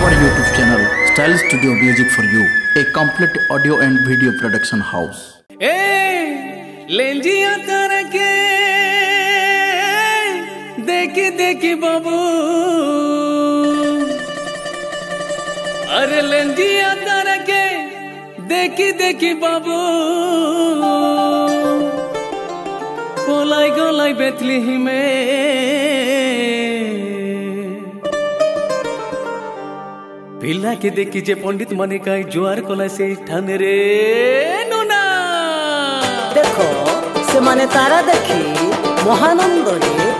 our YouTube channel Style Studio Music4u, a complete audio and video production house. लेंजिया करके देखी देखी बाबू, अरे लेंजिया करके देखी देखी बाबू, पोलाई गोलाई बेतली में पिला के देखी जे पंडित माने काई जुआर कोला से ठाने रे नुना देखो से माने तारा देखी महानंद रे